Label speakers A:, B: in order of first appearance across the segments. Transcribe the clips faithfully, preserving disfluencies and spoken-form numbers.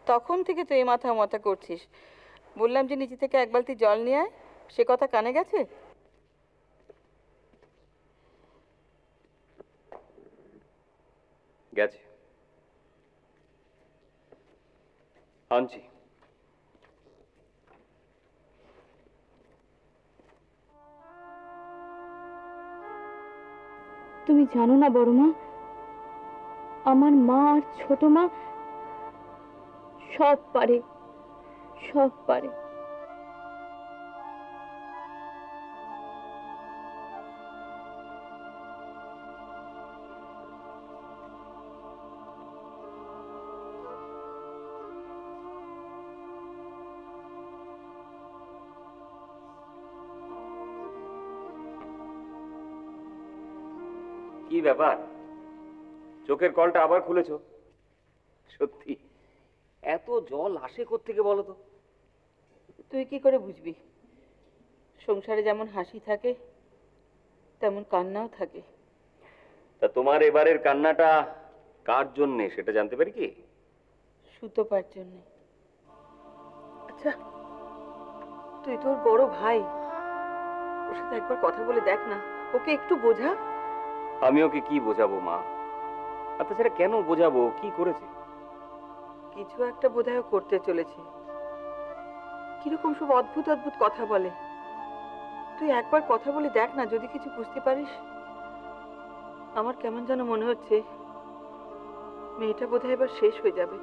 A: তখন থেকে তুই এই মাথা মাথা করছিস। বললাম যে নিচে থেকে এক বালতি জল নিয়ে আয়, সে কথা কানে গেছে?
B: গেছে, আনছি।
C: তুমি জানো না বড় মা, আমার মা আর ছোট মা সব পারে, সব পারে।
B: কি ব্যাপার, চোখের কলটা আবার খুলেছ? সত্যি এত জল আসে কোত্থেকে বলো তো?
A: তুই কি করে বুঝবি? সংসারে যেমন হাসি থাকে তেমন কান্নাও থাকে।
B: তা তোমার এবারের কান্নাটা কার জন্যে সেটা জানতে পারি কি?
A: সুতোপার জন্যে। আচ্ছা, তুই তোর বড় ভাই, ওর সাথে একবার কথা বলে দেখ না, ওকে একটু বোঝা।
B: আমি ওকে কি বোঝাবো মা? আর তাছাড়া কেন বোঝাবো? কি করেছে?
A: কিছু একটা বোধহয় করতে চলেছে। কিরকম সব অদ্ভুত অদ্ভুত কথা বলে। তুই একবার কথা বলে দেখ না, যদি কিছু বুঝতে পারিস। আমার কেমন যেন মনে হচ্ছে মেয়েটা বোধহয় এবার শেষ হয়ে যাবে।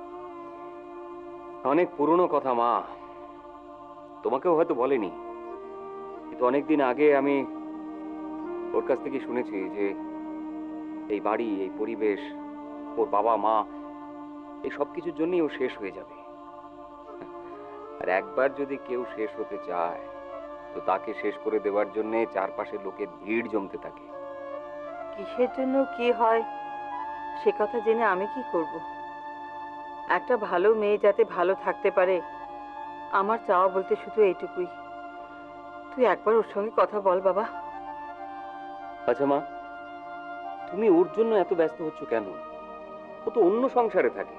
B: অনেক পুরনো কথা মা, তোমাকেও হয়তো বলেনি, কিন্তু অনেকদিন আগে আমি ওর কাছ থেকে শুনেছি যে এই বাড়ি, এই পরিবেশ, ওর বাবা মা, এই সব কিছুর জন্যই ও শেষ হয়ে যাবে। আর একবার যদি কেউ শেষ হতে চায় তো তাকে শেষ করে দেওয়ার জন্য চারপাশে লোকের ভিড় জমতে থাকে।
A: কিসের জন্য কি হয় সে কথা জেনে আমি কি করব? একটা ভালো মেয়ে যাতে ভালো থাকতে পারে, আমার চাওয়া বলতে শুধু এইটুকুই। তুই একবার ওর সঙ্গে কথা বল বাবা।
B: আচ্ছা মা, তুমি ওর জন্য এত ব্যস্ত হচ্ছ কেন? ও তো অন্য সংসারে থাকে।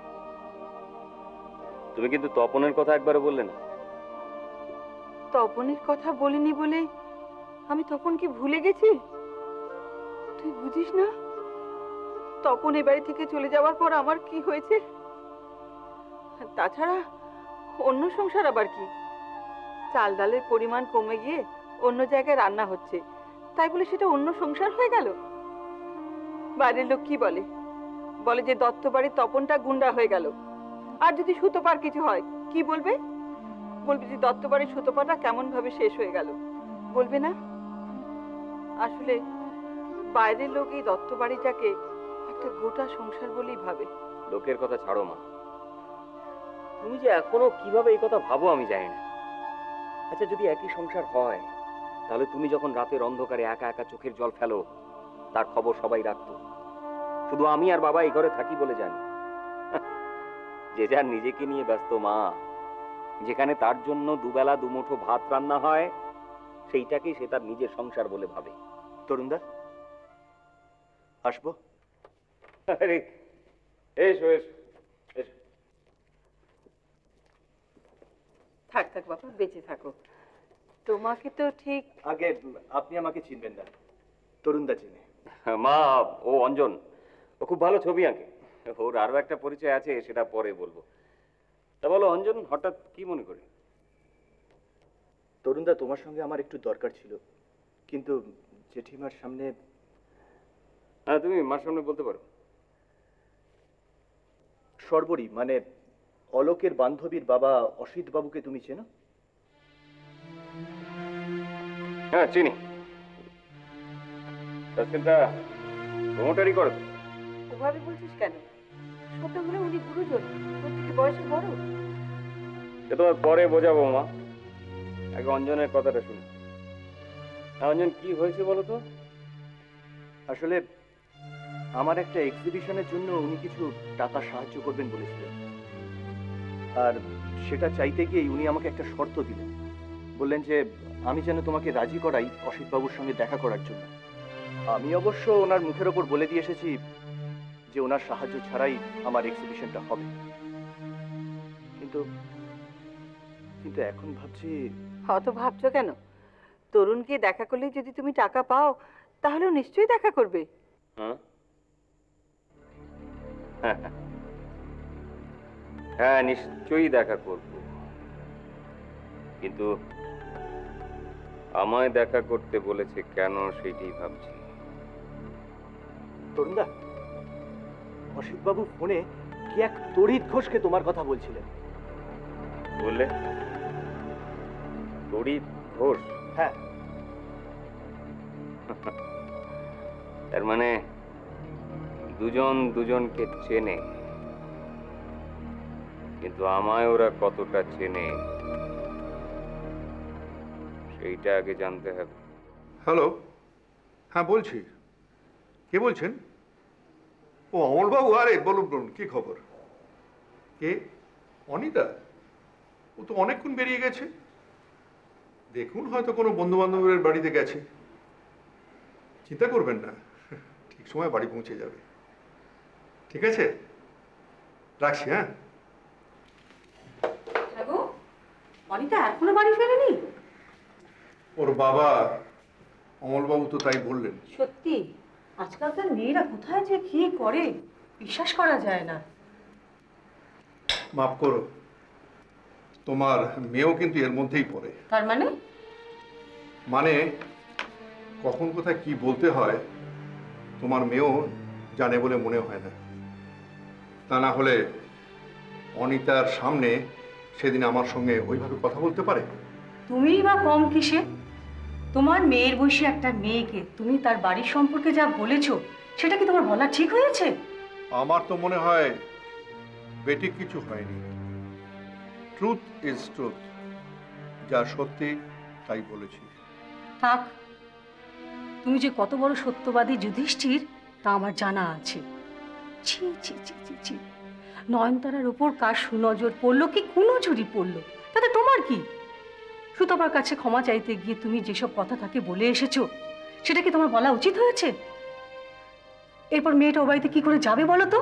B: তুমি কিন্তু তপনের কথা একবারও বললে না।
A: তপনের কথা বলিনি বলে আমি তপন কি ভুলে গেছি? তুই বুঝিস না তপন এ বাড়ি থেকে চলে যাওয়ার পর আমার কি হয়েছে? তাছাড়া অন্য সংসার আবার কি? চাল ডালের পরিমাণ কমে গিয়ে অন্য জায়গায় রান্না হচ্ছে, তাই বলে সেটা অন্য সংসার হয়ে গেল? বাইরের লোক কি বলে? বলে যে দত্ত বাড়ির তপনটা গুন্ডা হয়ে গেল। আর যদি সুতোপার কিছু হয় কি বলবে? বলবে যে দত্ত বাড়ির সুতোপাটা কেমন ভাবে শেষ হয়ে গেল, বলবে না? আসলে বাইরের লোক এই দত্ত বাড়িটাকে একটা গোটা সংসার বলেই ভাবে।
B: লোকের কথা ছাড়ো মা, তুমি যে এখনো কিভাবে এই কথা ভাবো আমি জানি না। আচ্ছা, যদি একই সংসার হয় তাহলে তুমি যখন রাতের অন্ধকারে একা একা চোখের জল ফেলো তার খবর সবাই রাখতো, শুধু আমি আর বাবা এই ঘরে থাকি বলে জানি। যে যার নিজেকে নিয়ে ব্যস্ত মা, যেখানে তার জন্য দুবেলা দুমুঠো ভাত রান্না হয় সেইটাকেই সে তার নিজের সংসার বলে ভাবে।
D: তরুণদা, আসবো?
B: আরে এসো এসো এসো।
A: থাক থাক বাবা, বেঁচে থাকো। তোমাকে তো ঠিক
D: আগে আপনি আমাকে চিনবেন না, তরুণদা চিনে।
B: মা, ও অঞ্জন, ও খুব ভালো ছবি আঁকে। ওর আরো একটা পরিচয় আছে, সেটা পরে বলবো। তা বলো অঞ্জন, হঠাৎ কি মনে করে?
D: তরুণদা, তোমার সঙ্গে আমার একটু দরকার ছিল, কিন্তু জেঠিমার সামনে।
B: হ্যাঁ, তুমি মার সামনে বলতে পারো।
D: সর্বরী মানে অলোকের বান্ধবীর বাবা অসিত বাবুকে তুমি চেনো?
B: হ্যাঁ চিনি, প্রমোটারি করো।
A: ওভাবে বলছিস কেন? সত্যি হলে উনি গুরুজন, তোর থেকে বয়সে বড়।
B: সে তোমার পরে বোঝাবো মা, আগে অঞ্জনের কথাটা শুনি। অঞ্জন, কি হয়েছে বলো তো?
D: আসলে আমার একটা এক্সিবিশনের জন্য উনি কিছু টাকা সাহায্য করবেন বলেছিলেন, আর সেটা চাইতে গিয়ে উনি আমাকে একটা শর্ত দিলেন। বললেন যে আমি যেন তোমাকে রাজি করাই অসিত বাবুর সঙ্গে দেখা করার জন্য। আমি অবশ্য ওনার মুখের ওপর বলে দিয়ে এসেছি যে ওনার সাহায্য ছাড়াই আমার এক্সিবিশনটা হবে। কিন্তু কিন্তু এখন ভাবছি
A: অত ভাবছো কেন? তরুণকে দেখা করলে যদি তুমি টাকা পাও তাহলেও নিশ্চয়ই দেখা করবে।
B: হ্যাঁ হ্যাঁ নিশ্চয়ই দেখা করব, কিন্তু আমায় দেখা করতে বলেছে কেন সেটাই ভাবছি।
D: তরুণদা, অসিতবাবু ফোনে কি এক তড়িৎ ঘোষকে তোমার কথা বলছিলেন।
B: বললে তড়িৎ ঘোষ?
D: হ্যাঁ।
B: তার মানে দুজন দুজনকে চেনে, কিন্তু আমায় ওরা কতটা চেনে সেইটা আগে জানতে হবে।
E: হ্যালো, হ্যাঁ বলছি। কে বলছেন? ও অমলবাবু, আরে বলুন বলুন, কি খবর? কে? অনিতা? ও তো অনেকক্ষণ বেরিয়ে গেছে। দেখুন, হয়তো কোনো বন্ধু বান্ধবের বাড়িতে গেছে। চিন্তা করবেন না, ঠিক সময় বাড়ি পৌঁছে যাবে। ঠিক আছে, রাখছি। হ্যাঁ।
A: অনিতা এখনো বাড়ি ফেরেনি?
E: ওর বাবা অমলবাবু তো তাই বললেন।
F: সত্যি আজকালকার মেয়েরা কোথায় যে কি করে বিশ্বাস করা যায় না।
E: মাফ করো, তোমার মেয়েও কিন্তু এর মধ্যেই পড়ে।
F: তার মানে?
E: মানে কখন কোথায় কি বলতে হয় তোমার মেয়েও জানে বলে মনে হয় না। তা না হলে অনিতার সামনে সেদিন আমার সঙ্গে ওইভাবে কথা বলতে পারে?
F: তুমিই বা কম কিসে? তোমার মেয়ের বয়সী একটা মেয়েকে তুমি তার বাড়ির সম্পর্কে যা বলেছো সেটা কি তোমার বলা ঠিক হয়েছে?
E: আমার তো মনে হয় বেঠিক কিছু হয়নি। ট্রুথ ইজ ট্রুথ, যা সত্যি তাই বলেছি।
F: থাক, তুমি যে কত বড় সত্যবাদী যুধিষ্ঠির তা আমার জানা আছে। ছি ছি ছি ছি ছি, নয়নতারার উপর কার সুনজর পড়লো কি কুনজরই পড়লো তাতে তোমার কি? সুতপার কাছে ক্ষমা চাইতে গিয়ে তুমি যেসব কথা তাকে বলে এসেছো সেটা কি তোমার বলা উচিত হয়েছে? এরপর মেয়েটা ও বাড়িতে কি করে যাবে বলো তো?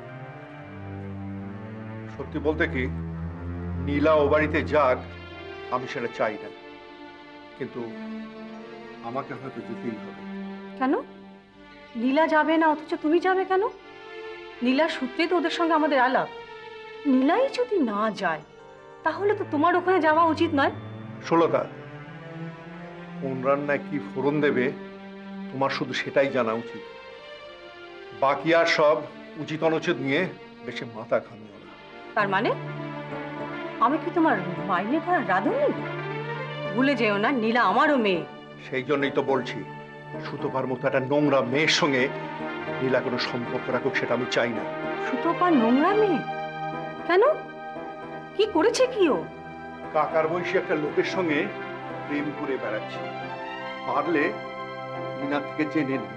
E: সত্যি বলতে কি, নীলা ও বাড়িতে যাক আমি সেটা চাই না, কিন্তু আমাকে হয়তো যেতেই হবে।
F: কেন? নীলা যাবে না অথচ তুমি যাবে কেন? নীলার সূত্রেই তো ওদের সঙ্গে আমাদের আলাপ। নীলাই যদি না যায় তাহলে তো তোমার ওখানে যাওয়া উচিত নয়।
E: ষোলতা, কোন রান্নায় কি ফোড়ন দেবে তোমার শুধু সেটাই জানা উচিত। বাকি আর সব উচিত অনুচিত নিয়ে বেশি মাথা ঘামিও না।
F: তার মানে আমি কি তোমার মাইনে করার রাঁধুনি? ভুলে যেও না নীলা আমারও মেয়ে।
E: সেই জন্যই তো বলছি, সুতোপার মতো একটা নোংরা মেয়ের সঙ্গে নীলা কোনো সম্পর্ক রাখুক সেটা আমি চাই না।
F: সুতপা নোংরা মেয়ে? কেন? কি করেছে কি ও?
E: কাকার বয়সী একটা লোকের সঙ্গে প্রেম করে বেড়াচ্ছে। পারলে নীনা থেকে জেনে নিও।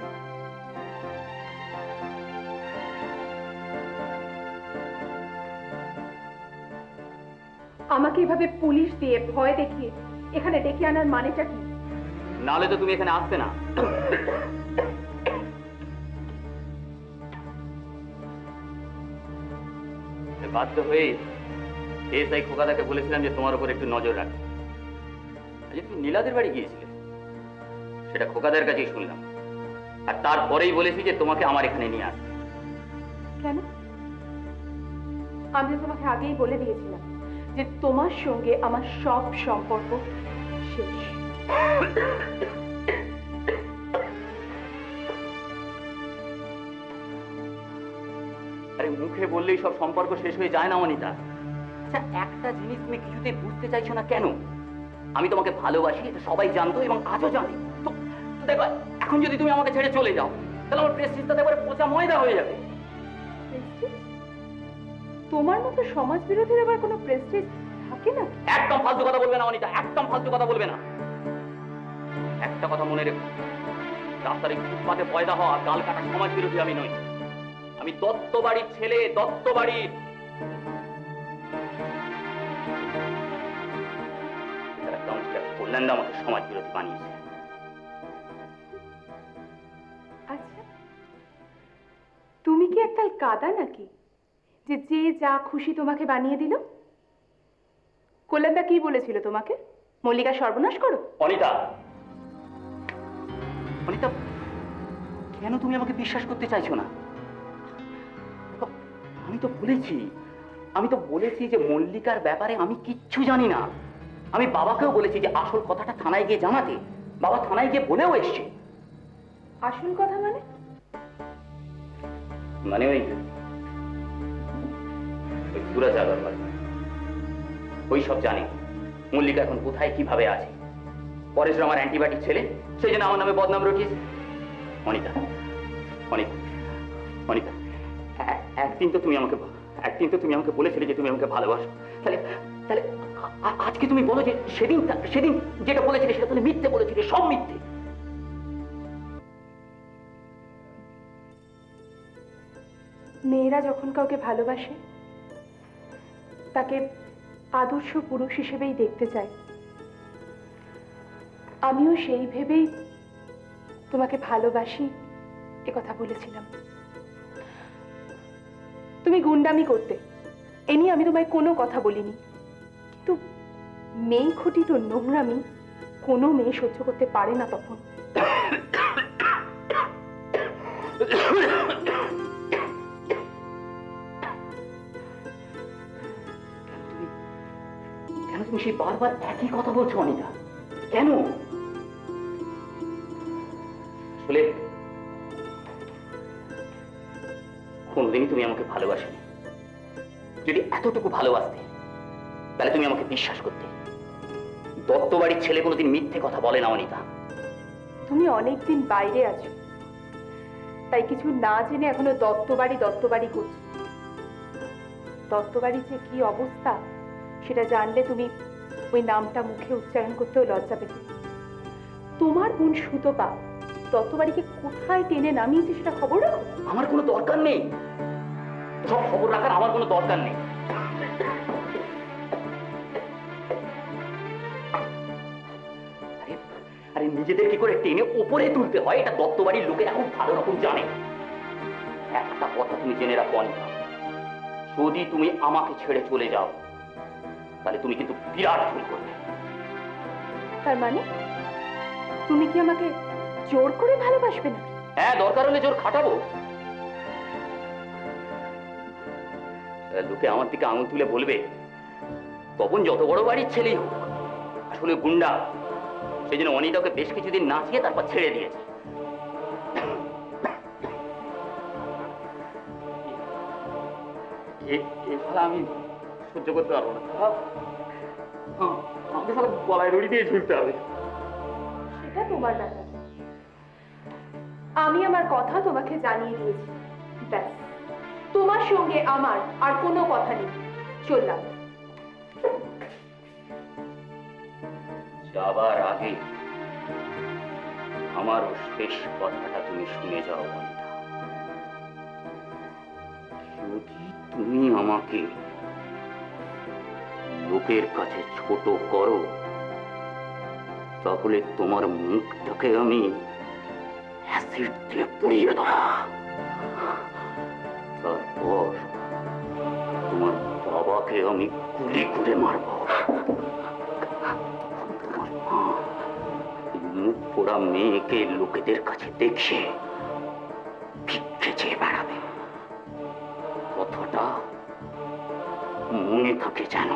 C: আমাকে এভাবে পুলিশ দিয়ে ভয় দেখিয়ে এখানে ডেকে আনার মানেটা কি?
B: নাহলে তো তুমি এখানে আসতে না। বাধ্য হয়ে এসআই খোকাদাকে বলেছিলাম যে তোমার উপর একটু নজর রাখে। আজ তুমি নীলাদের বাড়ি গিয়েছিলে, সেটা খোকাদের কাছেই শুনলাম। আর তারপরেই বলেছি যে তোমাকে আমার এখানে নিয়ে আসতে।
C: কেন? আমি তোমাকে আগেই বলে দিয়েছিলাম যে তোমার সঙ্গে আমার সব সম্পর্ক শেষ।
B: আরে মুখে বললেই সব সম্পর্ক শেষ হয়ে যায় না অনিতা। আচ্ছা, একটা জিনিস তুমি কিছুতে বুঝতে চাইছো না কেন? আমি তোমাকে ভালোবাসি, এটা সবাই জানতো এবং আজও জানে। তো তো দেখো, এখন যদি তুমি আমাকে ছেড়ে চলে যাও তাহলে আমার প্রেস্টিজটা একেবারে পচা ময়দা হয়ে যাবে।
C: তোমার মতো সমাজ বিরোধীর আবার কোনো প্রেস্টিজ থাকে না?
B: একদম ফালতু কথা বলবে না অনিতা, একদম ফালতু কথা বলবে না। একটা কথা মনে রেখো, রাস্তার এই ফুটপাতে পয়দা হওয়া গাল কাটা সমাজ বিরোধী আমি নই। আমি দত্ত বাড়ির ছেলে, দত্ত বাড়ির। কল্যাণদা আমাকে সমাজ বিরোধী বানিয়েছে।
C: আচ্ছা, তুমি কি এককাল কাদা নাকি যে যে যা খুশি তোমাকে বানিয়ে দিল? কল্যাণদা কি বলেছিল তোমাকে? মল্লিকা সর্বনাশ করো?
G: অনিতা, অনিতা, কেন তুমি আমাকে বিশ্বাস করতে চাইছো না? আমি তো বলেছি আমি তো বলেছি যে মল্লিকার ব্যাপারে আমি কিচ্ছু জানি না। আমি বাবাকেও বলেছি যে আসল কথাটা থানায় গিয়ে জানাতে। বাবা থানায় গিয়ে বলেও এসছে।
C: আসল কথা মানে?
G: মানে ওই ওই সুরাজ আগরওয়াল ওই সব জানে মল্লিকা এখন কোথায় কিভাবে আছে। পরেশ আমার অ্যান্টিবায়োটিক ছেলে, সেই জন্য আমার নামে বদনাম রটিয়েছে। অনিতা, অনিতা, অনিতা, এ- একদিন তো তুমি আমাকে একদিন তো তুমি আমাকে বলেছিলে যে তুমি আমাকে ভালোবাসো। তাহলে তাহলে আ- আ- আজকে তুমি বলো যে সেদিন সেদিন যেটা বলেছিলে সেটা তুমি মিথ্যে বলেছিলে, সব মিথ্যে।
C: মেয়েরা যখন কাউকে ভালোবাসে তাকে আদর্শ পুরুষ হিসেবেই দেখতে চায়। আমিও সেই ভেবেই তোমাকে ভালোবাসি এ কথা বলেছিলাম। তুমি গুন্ডামি করতে, এ নিয়ে আমি তোমায় কোনো কথা বলিনি, কিন্তু মেয়ে ঘটিত নোংরামি কোনো মেয়ে সহ্য করতে পারে না তখন।
G: কেন তুমি সেই বারবার একই কথা বলছো অনিতা? কেন? আসলে কোনদিনই তুমি আমাকে ভালোবাসোনি। যদি এতটুকু ভালোবাসতে তাহলে তুমি আমাকে বিশ্বাস করতে। দত্তবাড়ির ছেলে কোনোদিন মিথ্যে কথা বলে না অনিতা।
C: তুমি অনেকদিন বাইরে আছো, তাই কিছু না জেনে এখনো দত্তবাড়ি দত্তবাড়ি করছো। দত্তবাড়ির যে কি অবস্থা সেটা জানলে তুমি ওই নামটা মুখে উচ্চারণ করতেও লজ্জা পেতে। তোমার বোন সুতপা দত্তবাড়িকে কোথায় টেনে নামিয়েছে সেটা খবর রাখো।
G: আমার কোনো দরকার নেই, সব খবর রাখার আমার কোনো দরকার নেই। আরে আরে নিজেদের কি করে টেনে উপরে তুলতে হয় এটা দত্তবাড়ির লোকেরা খুব ভালো রকম জানে। একটা কথা তুমি জেনে রাখো অনিতা, যদি তুমি আমাকে ছেড়ে চলে যাও তাহলে তুমি কিন্তু বিরাট ভুল করবে।
C: তার মানে তুমি কি আমাকে জোর করে ভালোবাসবে নাকি?
G: হ্যাঁ, দরকার হলে জোর খাটাবো। লোকে আমার দিকে আঙুল তুলে বলবে তপন যত বড় বাড়ির ছেলেই হোক আসলে গুন্ডা, সেই জন্য অনিতাকে বেশ কিছুদিন নাচিয়ে তারপর ছেড়ে দিয়েছে। আমি সহ্য করতে পারবো না। আমাকে সারা গলায় রড়ি দিয়ে ঝুলতে হবে।
C: সেটা তোমার ব্যাপার। আমি আমার কথা তোমাকে জানিয়ে দিয়েছি, ব্যাস। তোমার সঙ্গে আমার আর কোনো কথা নেই। চললাম।
G: যাবার আগে আমারও শেষ কথাটা তুমি শুনে যাও অনিতা। যদি তুমি আমাকে লোকের কাছে ছোট করো তাহলে তোমার মুখটাকে আমি অ্যাসিড দিয়ে পুড়িয়ে দেব। তারপর তোমার বাবাকে আমি গুলি করে মারব। তোমার মা মুখ পোড়া মেয়েকে লোকেদের কাছে দেখিয়ে ভিক্ষে চেয়ে বেড়াবে। কথাটা মনে থাকে যেন।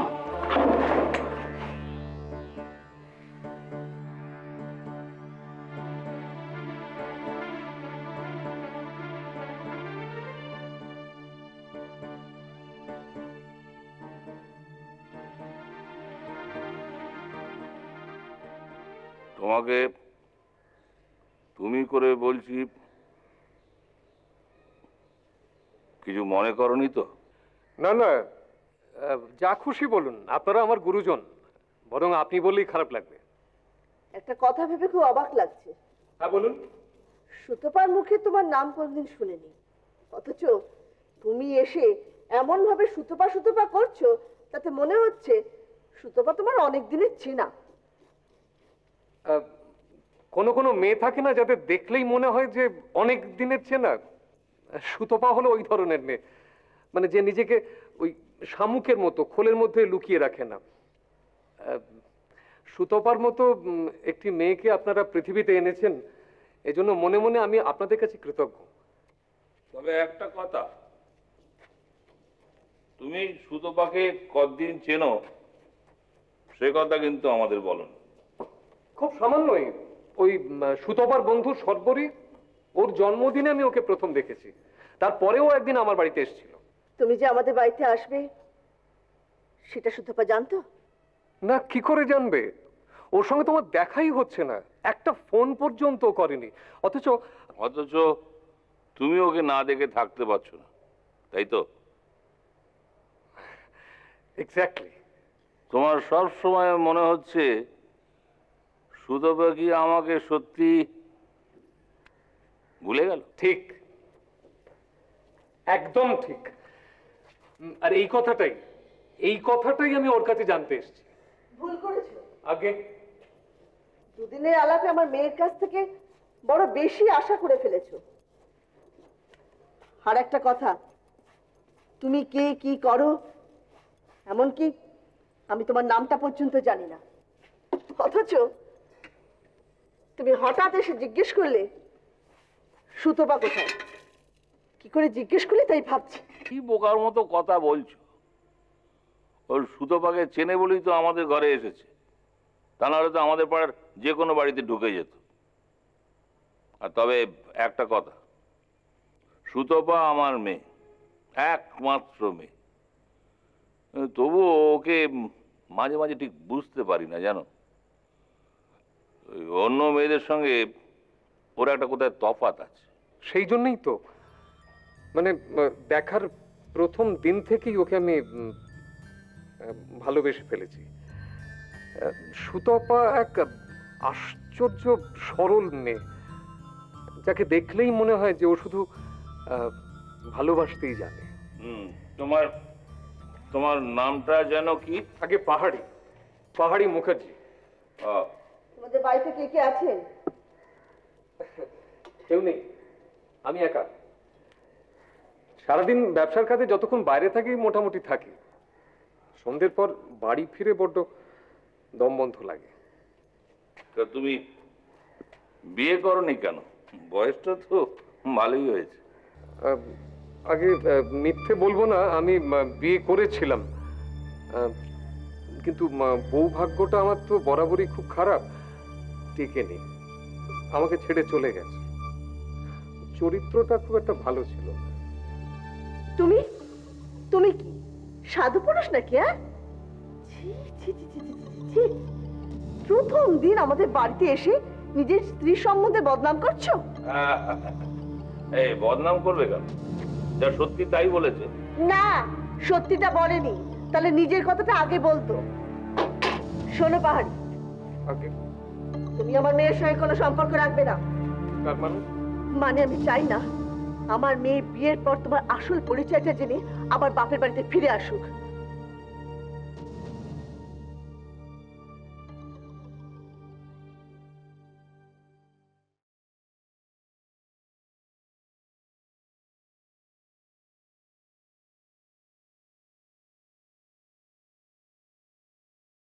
H: তোমাকে তুমি করে বলছি, কিছু মনে করনি তো?
I: না না, আহ, যা খুশি বলুন, আপনারা আমার গুরুজন, বরং আপনি বললেই খারাপ লাগবে।
J: একটা কথা ভেবে খুব অবাক লাগছে।
I: হ্যাঁ বলুন।
J: সুতপার মুখে তোমার নাম কোনদিন শুনিনি, অথচ তুমি এসে এমন ভাবে সুতপা সুতপা করছো তাতে মনে হচ্ছে সুতপা তোমার অনেক দিনের চেনা।
I: আহ, কোনো কোনো মেয়ে থাকে না যাদের দেখলেই মনে হয় যে অনেক দিনের চেনা। সুতপা হলো ওই ধরনের মেয়ে, মানে যে নিজেকে ওই শামুকের মতো খোলের মধ্যে লুকিয়ে রাখে না। সুতপার মতো উম, একটি মেয়েকে আপনারা পৃথিবীতে এনেছেন, এজন্য মনে মনে আমি আপনাদের কাছে কৃতজ্ঞ।
H: তবে একটা কথা, তুমি সুতপাকে কতদিন চেনো সে কথা কিন্তু আমাদের বলনি।
I: খুব সামান্যই, ওই উম, সুতপার বন্ধু সর্বরী, ওর জন্মদিনে আমি ওকে প্রথম দেখেছি, তারপরেও একদিন আমার বাড়িতে এসেছিল।
J: তুমি যে আমাদের বাড়িতে আসবে সেটা সুতপা জানতো?
I: না, কি করে জানবে? ওর সঙ্গে তোমার দেখাই হচ্ছে না, একটা ফোন পর্যন্ত করেনি। অথচ
H: অথচ তুমি ওকে না দেখে থাকতে পারছো না, তাই তো?
I: এক্স্যাক্টলি।
H: তোমার সব সময় মনে হচ্ছে সুতপা কি আমাকে সত্যি ভুলে গেল?
I: ঠিক, একদম ঠিক। উম, আর এই কথাটাই এই কথাটাই আমি ওর কাছে জানতে এসেছি।
J: ভুল করেছো।
I: আগে
J: দুদিনের আলাপে আমার মেয়ের কাছ থেকে বড় বেশি আশা করে ফেলেছো। আর একটা কথা, তুমি কে কি করো এমনকি আমি তোমার নামটা পর্যন্ত জানি না, অথচ তুমি হঠাৎ এসে জিজ্ঞেস করলে সুতপা কোথায়। কি করে জিজ্ঞেস করলে তাই ভাবছি।
H: কি বোকার মতো কথা বলছো? ওর সুতপাকে চেনে বলেই তো আমাদের ঘরে এসেছে, তা নাহলে তো আমাদের পাড়ার যে কোনো বাড়িতে ঢুকে যেত। আর তবে একটা কথা, সুতপা আমার মেয়ে, একমাত্র মেয়ে। তবুও ওকে মাঝে মাঝে ঠিক বুঝতে পারি না, জানো। ওই অন্য মেয়েদের সঙ্গে ওর একটা কোথায় তফাৎ আছে।
I: সেই জন্যই তো, মানে আহ, দেখার প্রথম দিন থেকেই ওকে আমি উম, আহ, ভালোবেসে ফেলেছি। আহ, সুতপা এক আশ্চর্য সরল মেয়ে, যাকে দেখলেই মনে হয় যে ও শুধু আহ, ভালোবাসতেই জানে।
H: হুম, তোমার তোমার নামটা যেন কি?
I: আগে পাহাড়ি, পাহাড়ি মুখার্জি।
H: আহ,
J: তোমাদের বাড়িতে কে কে আছেন?
I: কেউ নেই, আমি একা। সারাদিন ব্যবসার কাজে যতক্ষণ বাইরে থাকি মোটামুটি থাকি, সন্ধ্যের পর বাড়ি ফিরে বড্ড দম বন্ধ লাগে।
H: তা তুমি বিয়ে করনি কেন? বয়সটা তো ভালোই হয়েছে।
I: আহ, আগে আহ, মিথ্যে বলবো না, আমি আহ, বিয়ে করেছিলাম, আহ, কিন্তু আহ, বউ ভাগ্যটা আমার তো বরাবরই খুব খারাপ, টেকেনি, আমাকে ছেড়ে চলে গেছে। চরিত্রটা খুব একটা ভালো ছিল না।
J: তুমি তুমি কি সাধু পুরুষ নাকি? হ্যাঁ, ছি, ছি, ছি, ছি, ছি, ছি, ছি। প্রথম দিন আমাদের বাড়িতে এসে নিজের স্ত্রী সম্বন্ধে বদনাম করছো।
H: এই বদনাম করবে কেন? যা সত্যি তাই বলেছে।
J: না, সত্যিটা বলেনি, তাহলে নিজের কথাটা আগে বলতো। শোনো পাহাড়ি,
I: আগে
J: তুমি আমার মেয়ের সঙ্গে কোনো সম্পর্ক রাখবে না।
I: তার মানে
J: মানে আমি চাই না আমার মেয়ে বিয়ের পর তোমার আসল পরিচয়টা জেনে আবার বাপের বাড়িতে ফিরে আসুক।